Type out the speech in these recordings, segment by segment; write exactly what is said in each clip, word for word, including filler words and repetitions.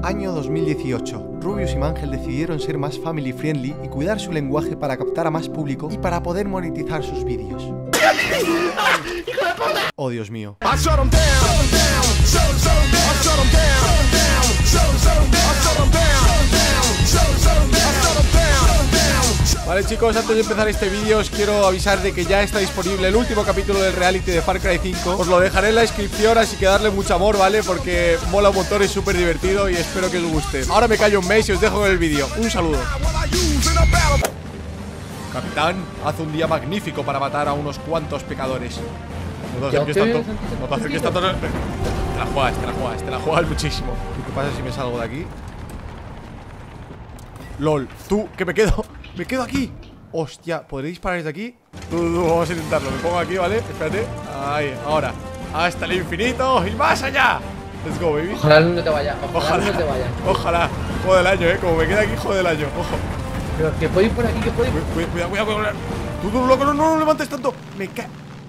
Año dos mil dieciocho. Rubius y Mangel decidieron ser más family friendly y cuidar su lenguaje para captar a más público y para poder monetizar sus vídeos. Oh, Dios mío. Vale, chicos, antes de empezar este vídeo os quiero avisar de que ya está disponible el último capítulo del reality de Far Cry cinco. Os lo dejaré en la descripción, así que darle mucho amor, ¿vale? Porque mola un montón, es súper divertido y espero que os guste. Ahora me callo un mes y os dejo con el vídeo. Un saludo. Capitán, hace un día magnífico para matar a unos cuantos pecadores. No te acerques tanto. No te acerques tanto. Te la juegas, te la juegas, te la juegas muchísimo. ¿Y qué pasa si me salgo de aquí? LOL, tú, que me quedo. Me quedo aquí. Hostia, ¿podré disparar desde aquí? Tú, tú, vamos a intentarlo. Me pongo aquí, ¿vale? Espérate. Ahí, ahora. Hasta el infinito y más allá. Let's go, baby. Ojalá no te vaya. Ojalá, Ojalá no te vaya. Ojalá. Juego del año, ¿eh? Como me queda aquí, juego del año. Ojo. Pero que puedo ir por aquí, que puedo ir. Cuidado, cuidado, cuidado, cuidado. Tú, tú, loco, no, no, no levantes tanto. Me ca...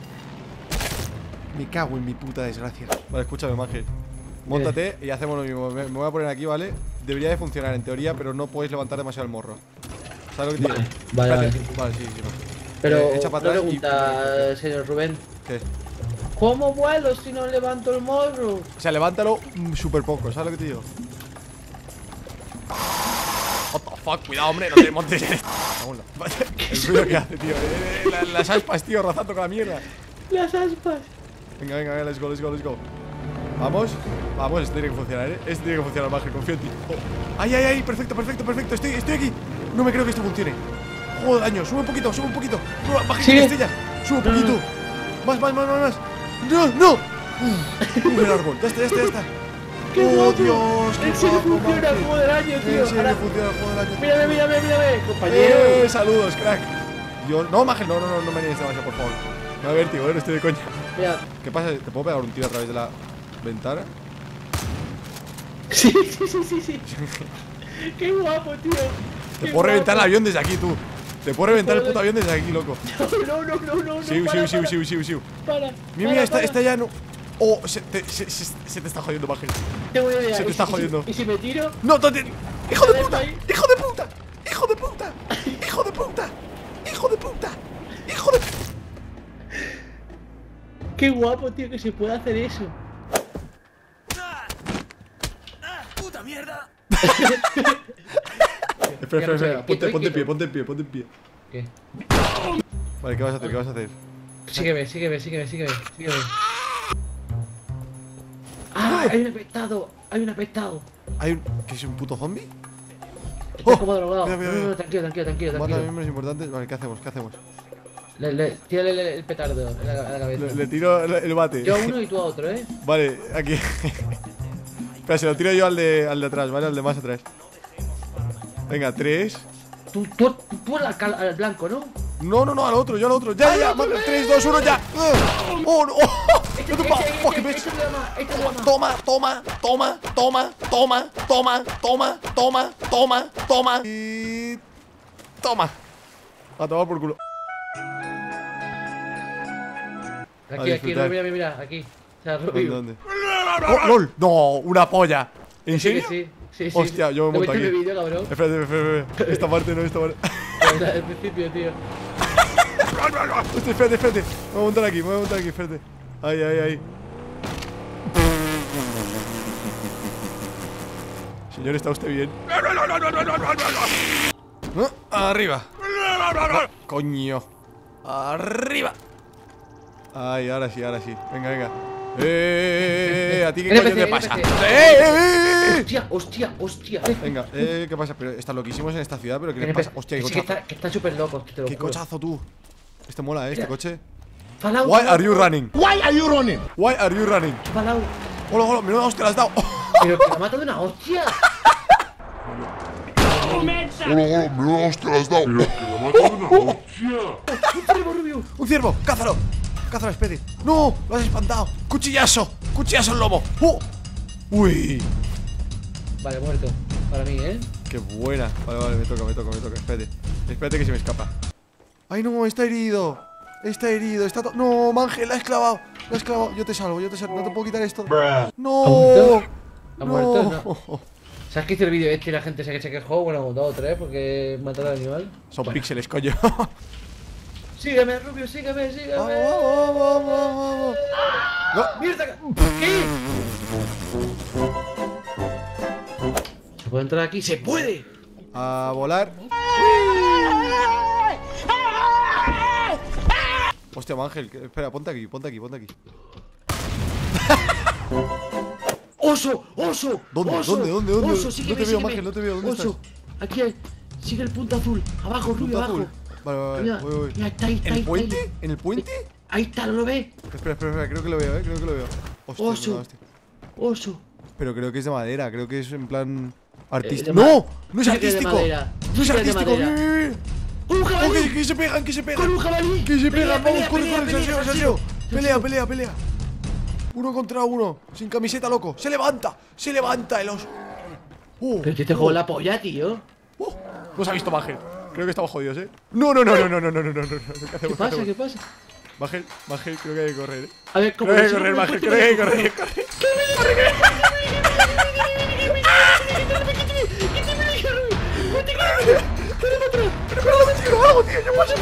Me cago en mi puta desgracia. Vale, escúchame, Mangel. Móntate y hacemos lo mismo. Me, me voy a poner aquí, ¿vale? Debería de funcionar en teoría, pero no podéis levantar demasiado el morro. ¿Sabes lo que te digo? Vale, vale, vale. Vale, sí, sí, no. Pero Eh, echa para una atrás pregunta, y... señor Rubén. ¿Qué? ¿Cómo vuelo si no levanto el morro? O sea, levántalo mm, súper poco, ¿sabes lo que te digo? What the fuck, cuidado, hombre, no te montes en esto. El ruido que hace, tío. Eh, eh, la, Las aspas, tío, rozando con la mierda. Las aspas. Venga, venga, venga, let's go, let's go, let's go. Vamos, vamos, esto tiene que funcionar, ¿eh? Esto tiene que funcionar, Mangel, confío en ti. Oh. Ay, ay, ay, perfecto, perfecto, perfecto. Estoy, estoy aquí. No me creo que esto funcione. Juego de daño, sube un poquito, sube un poquito. Baja que estrella. Sube un poquito. Más, más, más, más, más. No, no. Uh, el árbol, ya está, ya está, ya está. Oh, Dios, qué ¿En serio guapo, funciona el Mangel. juego del año, tío? En serio Ahora- funciona el juego del año. Mírame, mírame, mírame, compañero. Eh, saludos, crack. Dios, no, Mangel, no, no, no, no me niegues demasiado, por favor. Me va a vértigo, eh, no estoy de coña. Mira. ¿Qué pasa? ¿Te puedo pegar un tiro a través de la ventana? Sí, sí, sí, sí, sí. Qué guapo, tío. Te Qué puedo reventar el guapo. avión desde aquí, tú. Te puedo reventar el puto avión desde aquí, loco. No, no, no, no, no. Sí, para, sí, sí, para, sí, sí, sí. Para. Mira, para, mira, esta, para. esta ya no. Oh, se te, se, se, se te está jodiendo, Mangel. Tengo una idea. Se te ¿Y está si- jodiendo. ¿Y si me tiro? No, no te... ¡Hijo de puta! Ahí. ¡Hijo de puta! ¡Hijo de puta! ¡Hijo de puta! ¡Hijo de puta! ¡Hijo de... Qué guapo, tío, que se pueda hacer eso. ¡Puta mierda! Espera, espera, espera. Ponte, ponte en pie, ponte en pie, ponte en pie. ¿Qué? Vale, ¿qué vas a hacer? ¿Qué vas a hacer? Sígueme, sígueme, sígueme, sígueme, sígueme. ¡Ah! Hay un apestado, hay un apestado. ¿Hay un... ¿Qué es un puto zombie? Está Oh, como drogado. cuidado, cuidado, No, no, no, cuidado. tranquilo, tranquilo, tranquilo, Mata a tranquilo. miembros importantes. Vale, ¿qué hacemos? ¿Qué hacemos? Le, le, tírale el, el petardo en la, en la cabeza. Le, le tiro el, el bate. Yo a uno y tú a otro, ¿eh? Vale, aquí. Espera, se lo tiro yo al de, al de atrás, ¿vale? Al de más atrás. Venga, tres. Tú, tú, tú al, cal- al blanco, ¿no? No, no, no, al otro, yo al otro. Ya, ya, ya. Mata, tres, dos, uno, ya. Oh, no. Oh, Este, no te este, pa- este, fucking este, bitch. este es drama, este es drama. Toma, toma, toma, toma, toma, toma, toma, toma, toma, toma. Y. Toma. A tomar por culo. Aquí, A aquí, disfrutar. mira, mira, mira, aquí. O sea, ¿Dónde? Rubio. ¿Dónde? Oh, LOL. No, una polla. ¿En Sí, que serio? sí, sí, sí. Hostia, yo me ¿No monto viste aquí. mi vídeo, cabrón? Espérate, espérate, espérate. Esta parte no, esta parte. Al principio, tío. Hostia, espérate, espérate. Me voy a montar aquí, me voy a montar aquí, espérate. Ahí, ahí, ahí. Señor, ¿está usted bien? ¿Ah? Arriba. Ah, coño. Arriba. Ay, ahora sí, ahora sí. Venga, venga. Eh, eh, eh, eh, ¿a ti qué N P coño C, te pasa? N P C. ¡Eh, eh, eh, eh! Hostia, hostia, hostia. Venga, eh, ¿qué pasa? Pero están loquísimos en esta ciudad, pero ¿qué les N P C. pasa? Hostia, qué Sí, que cochazo. está- que están súper locos, te lo Qué juro. cochazo tú. Este mola, eh, este Mira. coche. Fallout. Why are you running? Why are you running? Why are you running? Fallout. Hola, hola, menuda hostia la has dado. Pero que la mata de una hostia. Hola, hola, menuda hostia la has dado. Pero que la mata de una hostia. Un ciervo rubio. ¡Un ciervo! ¡Cázalo! ¡Cázalo, espere! ¡No! ¡Lo has espantado! ¡Cuchillazo! ¡Cuchillazo el lobo! ¡Uh! ¡Uy! Vale, muerto. Para mí, ¿eh? ¡Qué buena! Vale, vale, me toca, me toca, me toca. Espérate. Espérate que se me escapa. ¡Ay, no! ¡Está herido! Está herido, está todo. ¡No, Mangel! ¡La has clavado! ¡La has clavado! Yo te salvo, yo te salvo. No te puedo quitar esto. ¿Ha ¡No! muerto? ¿Ha muerto? ¡No! ¿Sabes que hice el vídeo este y la gente se, se quejó? Bueno, dos o tres porque mataron al animal. Son Bueno. píxeles, coño. Sígueme, Rubio, sígueme, sígueme. Vamos, vamos, vamos, vamos, vamos. No. ¡Mierda! ¿Qué? ¿Se puede entrar aquí? ¡Se puede! A volar. Hostia, Ángel, que- espera, ponte aquí, ponte aquí, ponte aquí. ¡Oso! ¡Oso! ¿Dónde? ¡Oso! ¿Dónde? ¿Dónde? ¿Dónde? ¡Oso! Sígueme, No te veo, sígueme. Ángel, no te veo, ¿dónde ¡Oso! Aquí hay. Sigue el punto azul. Abajo, Rubio, Punto abajo. azul. Vale, vale, Mira, vale, voy, voy. mira, está ahí, está ¿En ahí, el está puente? ahí. ¿En el puente? Ahí está, ¿no lo ves? Espera, espera, espera, creo que lo veo, eh, creo que lo veo. Hostia, Oso. no, hostia. Oso. Pero creo que es de madera, creo que es en plan artístico. de ma- ¡No! ¡No es sí que es de artístico! madera. ¡No es Sí que es de artístico! madera. ¡Mira, mira, mira! ¡Un ¡Oh, jabalí! que, que se pegan, que se pegan! ¡Con un jabalí! ¡Que se Pelea, pegan! ¡Vamos, pelea, corre, pelea, corre! pelea, ¡Salseo, salseo. salseo! ¡Pelea, pelea, pelea! Uno contra uno, sin camiseta, loco. ¡Se levanta! ¡Se levanta el oso! ¡Oh! Pero que te juego la polla, tío. ¡Oh! Nos ha visto Magel. Creo que estamos jodidos, ¿eh? No, no, no, no, no, no, no, no, no, no. ¿Qué ¿Qué hacemos? pasa? ¿Qué ¿Qué hacemos? pasa? Magel, Magel, creo que hay que correr, ¿eh? A ver, ¿cómo Creo que hay que lo correr, sigo? Magel, ¿Me creo que hay que puedo- correr, corre. Pero no me tiro algo, tío, yo paso.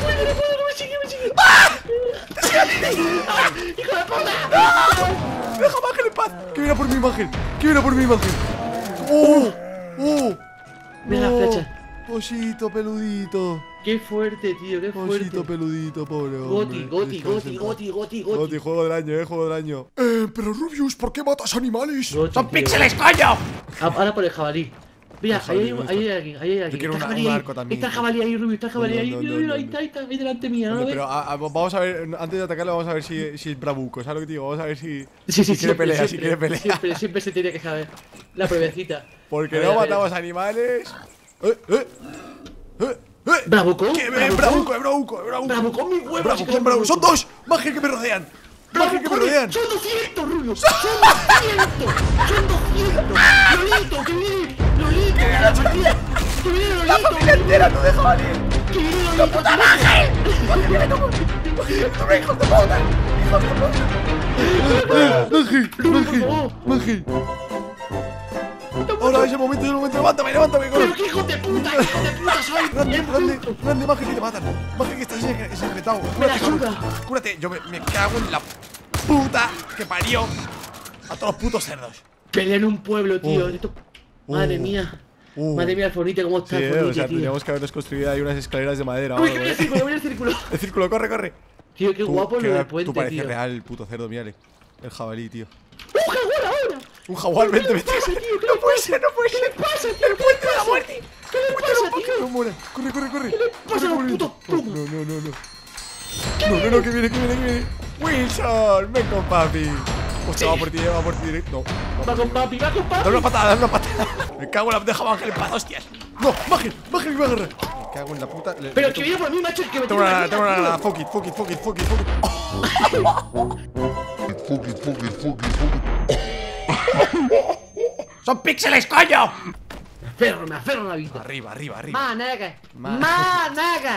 ¡Hijo de puta! Deja a Magel en paz. Que viene por mi Magel. Que viene por mi Magel. ¡Oh! ¡Oh! Mira No. la flecha. Osito peludito. Qué fuerte, tío, qué fuerte. Osito peludito, pobre hombre. Goti, Goti, Descansa Goti, en paz. Goti, Goti, Goti, Goti. juego del año, eh, juego del año. Eh, pero Rubius, ¿por qué matas animales? Goti, ¡Son tío. píxeles, coño! Ah, ahí por el jabalí. Mira, El jabalí, ahí hay, ¿dónde ahí hay alguien, ahí hay alguien. quiero Está una- jabalí un ahí. arco también, Está el tío. jabalí ahí, Rubio, está el jabalí No, ahí. no, Mira, no, mira, no, ahí no. está, ahí está, ahí delante mía, ¿no lo Hombre, ves? pero a- a- vamos a ver, antes de atacarle, vamos a ver si, si es bravuco, ¿sabes lo que te digo? Vamos a ver si, Sí, sí, si quiere siempre, pelea, si siempre, quiere pelea. Siempre, siempre se tiene que saber. La pruebecita. Porque A ver, no a ver. matamos animales. ¡Eh, eh! ¡Eh, eh! ¿Bravuco? ¡Qué bien! ¡Bravuco, es bravuco, es bravuco! Bravuco, mi huevo. ¡Bravuco, es bravuco! ¡Son dos! ¡Magia que me rodean! ¡Magia que me rodean! ¡Son doscientos, Rubio! ¡Son doscientos! ¡Son doscientos! ¡Lolito, que viene! ¡Lolito! ¡Que la partida! ¡Que viene Lolito! ¡La familia entera no deja venir! ¡Que viene Lolito! ¡Puta Ángel! ¡Magia! ¡Magia! favor. ¡Magia! Ahora es el momento, es el momento. ¡Levántame, levántame! corre. ¡Pero qué hijo de puta! ¡Qué hijo de puta soy! Grande, ¡El grande, bruto! grande, Magia que te matan. Magia que estás secretado. Me la suda. Cúrate, yo me, me cago en la puta que parió a todos los putos cerdos. Pelea en un pueblo, tío. Uh. Esto- Madre Uh. mía. Uh. Madre mía, el Fornite, cómo está Sí, el eh, Fornite, o sea, tío. tendríamos que habernos construido ahí unas escaleras de madera. o Uy, algo, que viene eh. el círculo, viene el círculo. El círculo, corre, corre. Tío, qué Tú, guapo que lo del Tú puente, pareces tío. real, el puto cerdo, mírale. El jabalí, tío. ¡Un jaguar ahora! Un jaguar, vente, ¿Qué le vente. pasa, tío? ¿Qué No le puede pasa? ser, no puede ¿Qué ser. le pasa, tío? El puente de la muerte. ¿Qué le pasa, tío? No muera. Corre, corre, corre. ¿Qué le pasa a los putos plumos? No, no, no, no. No, no, no, que viene, que viene, que viene. Wilson, ven con papi. Hostia, va por ti, eh, va por ti directo. No, va Va por con ti. papi, va con papi. Dale una patada, dale una patada. Me cago en la. Deja a Ángel en paz, hostias. No, Ángel, Ángel me va a agarrar. Me cago en la puta. Le- Pero le que meto- viene por mí, macho, que me Tengo una tiene nana, aquí, tengo una tío. nana. Fuck it, fuck it, fuck it, fuck it, fuck it. Fuck it, fuck it, fuck it, fuck it. ¡Son píxeles, coño! Me aferro, me aferro a la vida. Arriba, arriba, arriba. Managa. Ma- Managa.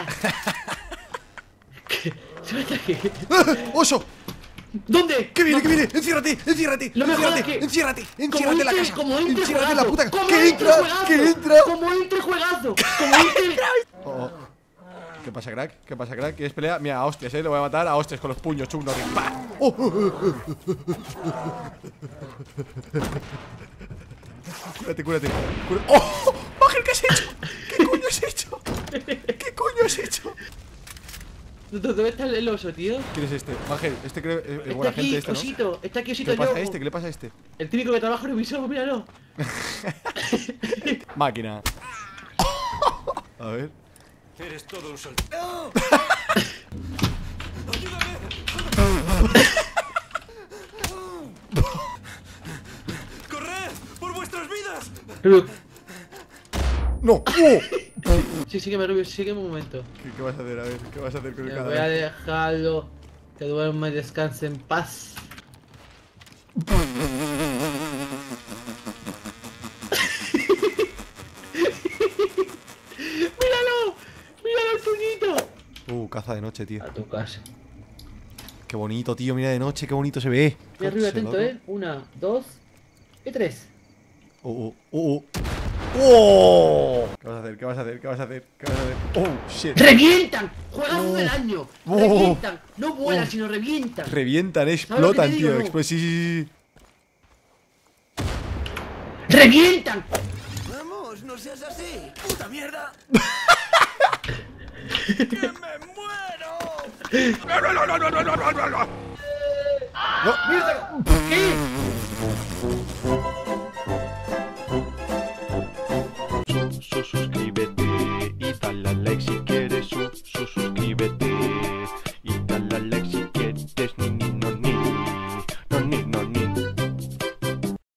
Suelta aquí. ¡Ah! ¡Oso! ¿Dónde? ¡Que viene, No. que viene! ¡Enciérrate! ¡Enciérrate! Lo mejor ¡Enciérrate! es que- ¡Enciérrate! Como ¡Enciérrate en la entre- casa! Como entre ¡Enciérrate en la juegazo, puta como casa! ¡Que entre entra! juegazo, ¡Que entra! Como entre juegazo. Como entre. Oh, oh. ¿Qué pasa, crack? ¿Qué pasa, crack? ¿Quieres pelea? Mira, a hostias, eh. Lo voy a matar a hostias con los puños, Chuck Norris. ¡Pah! ¡Oh! oh, oh, oh. Cúrate, cúrate. Cúrate. ¡Oh! ¡Ángel, qué has hecho! ¿Qué coño has hecho? ¿Qué coño has hecho? ¿Dónde está el oso, tío? ¿Quién es este? Ángel, este creo. Es Está buena aquí, gente, este, ¿no? osito. Está aquí, ¿Qué osito. le pasa a yo. este? ¿Qué le pasa a este? El típico que trabaja en Ubisoft, míralo. Máquina. A ver. Eres todo un soldado. ¡Corred! ¡Por vuestras vidas! Rubio, ¡No! ¡Oh! sí, sígueme, Rubio, sígueme un momento. ¿Qué, qué vas a hacer? A ver, ¿qué vas a hacer con el Me voy a cadáver? dejarlo que duerma y descanse en paz. ¡Míralo! ¡Míralo el puñito! Uh, caza de noche, tío. A tu casa. Qué bonito, tío. Mira de noche, qué bonito se ve. Mira, Rubio, Coche, atento, loco. eh. Una, dos y tres. Oh, oh, oh, oh. ¡Oh! ¿Qué vas a hacer? ¿Qué vas a hacer? ¿Qué vas a hacer? ¿Qué vas a hacer? ¡Oh, shit! ¡Revientan! ¡Juegazo del año! Oh. ¡Revientan! No vuelan, Oh. sino revientan. Revientan, lo que explotan, te digo, tío. no? Expl- sí, sí, sí. ¡Revientan! Vamos, no seas así. ¡Puta mierda! ¡Que me muero! ¿Qué? Suscríbete.